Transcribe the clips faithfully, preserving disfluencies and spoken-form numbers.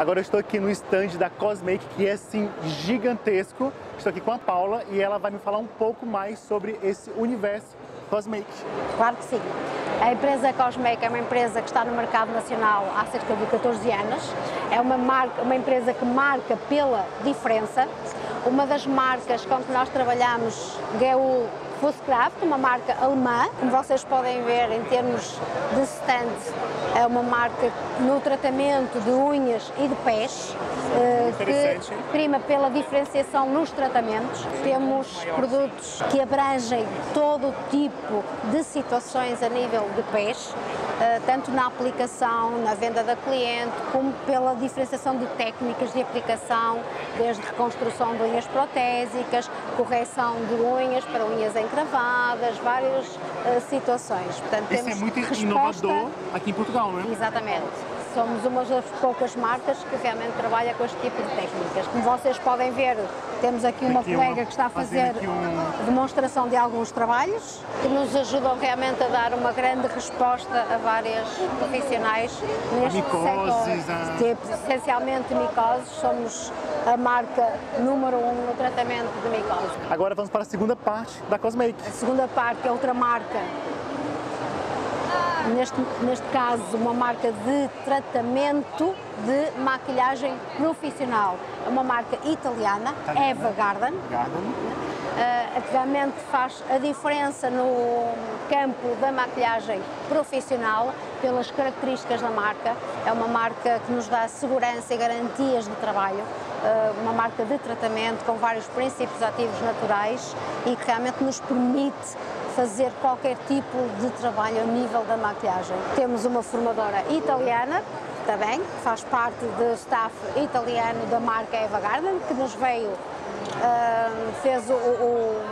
Agora eu estou aqui no stand da Cosmake, que é assim gigantesco. Estou aqui com a Paula e ela vai me falar um pouco mais sobre esse universo Cosmake. Claro que sim. A empresa Cosmake é uma empresa que está no mercado nacional há cerca de catorze anos. É uma, marca, uma empresa que marca pela diferença. Uma das marcas com que nós trabalhamos é o Fusskraft, uma marca alemã. Como vocês podem ver, em termos de stand, é uma marca no tratamento de unhas e de pés, que prima pela diferenciação nos tratamentos. Temos produtos que abrangem todo o tipo de situações a nível de pés, tanto na aplicação, na venda da cliente, como pela diferenciação de técnicas de aplicação, desde reconstrução de unhas protésicas, correção de unhas para unhas encravadas, várias uh, situações. Portanto, Esse temos é muito resposta... inovador aqui em Portugal, não é? Exatamente. Somos uma das poucas marcas que realmente trabalha com este tipo de técnicas. Como vocês podem ver, temos aqui uma aqui colega uma, que está a fazer um... demonstração de alguns trabalhos que nos ajudam realmente a dar uma grande resposta a várias profissionais neste micoses, setor. a... Tipo, essencialmente micoses, somos a marca número um no tratamento de micose. Agora vamos para a segunda parte da Cosmake. A segunda parte é outra marca. Neste, neste caso, uma marca de tratamento de maquilhagem profissional. É uma marca italiana, Eva Garden, Garden. Uh, que realmente faz a diferença no campo da maquilhagem profissional pelas características da marca. É uma marca que nos dá segurança e garantias de trabalho, uh, uma marca de tratamento com vários princípios ativos naturais e que realmente nos permite fazer qualquer tipo de trabalho a nível da maquilhagem. Temos uma formadora italiana, também, que faz parte do staff italiano da marca Eva Garden, que nos veio, uh, fez o, o,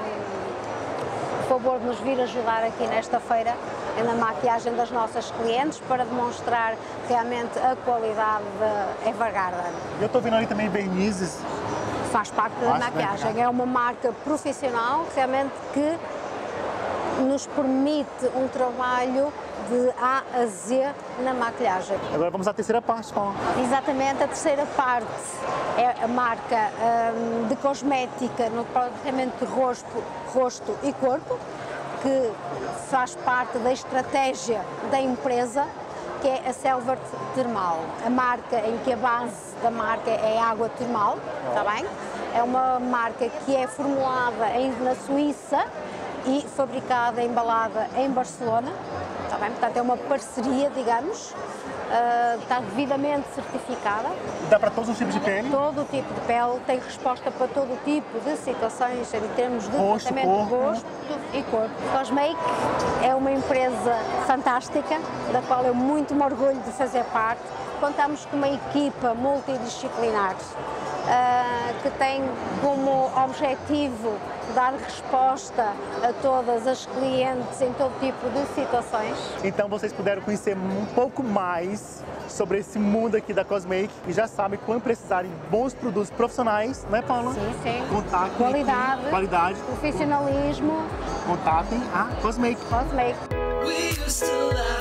o favor de nos vir ajudar aqui nesta feira na maquilhagem das nossas clientes para demonstrar realmente a qualidade da Eva Garden. Eu estou vendo ali também vernizes. Faz parte da maquiagem, é uma marca profissional realmente que nos permite um trabalho de A a Z na maquilhagem. Agora vamos à terceira parte, Paula. Exatamente, a terceira parte é a marca um, de cosmética no tratamento de rosto, rosto e corpo, que faz parte da estratégia da empresa, que é a Selvert Termal. A marca em que a base da marca é água termal, está bem? É uma marca que é formulada em, na Suíça e fabricada, embalada em Barcelona, está bem? Portanto é uma parceria, digamos, uh, está devidamente certificada. Dá para todos os tipos de pele? Todo o tipo de pele, tem resposta para todo o tipo de situações em termos de rosto, tratamento de corpo. rosto e corpo. Cosmake é uma empresa fantástica, da qual eu muito me orgulho de fazer parte. Contamos com uma equipa multidisciplinar uh, que tem como objetivo dar resposta a todas as clientes em todo tipo de situações. Então vocês puderam conhecer um pouco mais sobre esse mundo aqui da Cosmake e já sabem, quando precisarem de bons produtos profissionais, não é, Paula? Sim, sim. Contatem Qualidade, aqui, qualidade, profissionalismo. Contatem a Cosmake. Cosmake.